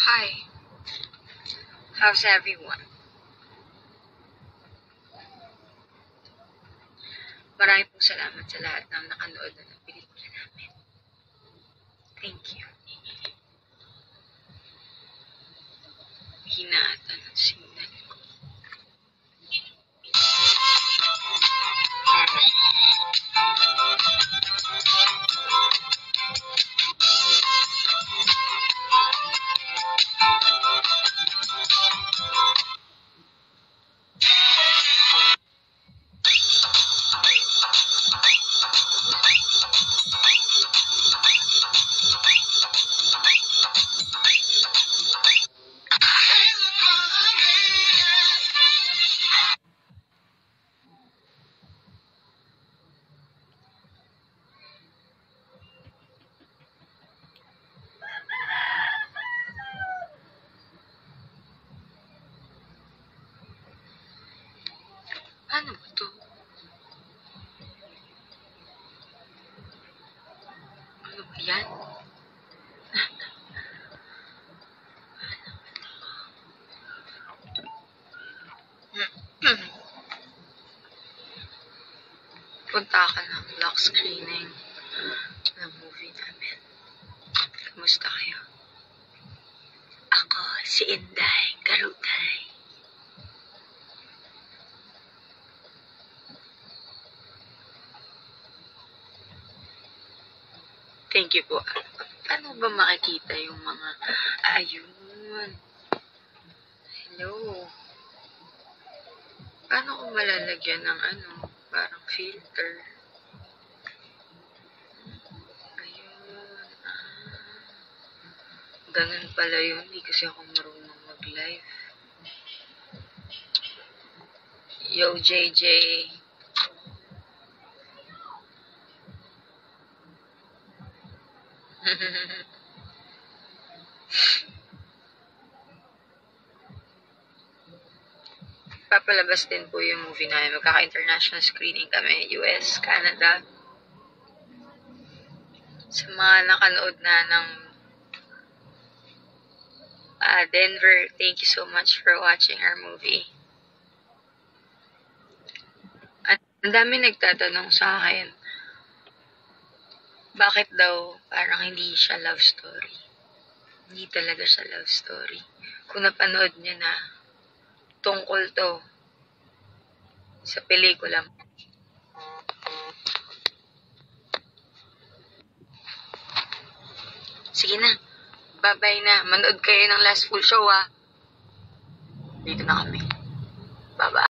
Hi, how's everyone? Maraming pong salamat sa lahat ng nakanood na ng pelikula namin. Thank you. Hinata ng signal ko. Ano ba to? Ano ba yan? Punta ka ng lock screening ng movie namin. Kamusta kayo? Ako, si Inday Garutay. Thank you po. Paano ba makikita yung mga... Ayun. Hello. Paano ko malalagyan ng parang filter? Ayun. Ganun pala yun. Hindi kasi ako marunong mag-live. Yo, JJ. Papalabas din po yung movie namin. Magkaka-international screening kami. US, Canada. Sa mga nakanood na ng Denver, thank you so much for watching our movie. At ang dami nagtatanong sa akin, bakit daw parang hindi siya love story? Hindi talaga siya love story. Kung napanood niyo na, tungkol to sa pelikula. Sige na, bye-bye na. Manood kayo ng last full show, Dito na kami. Bye-bye.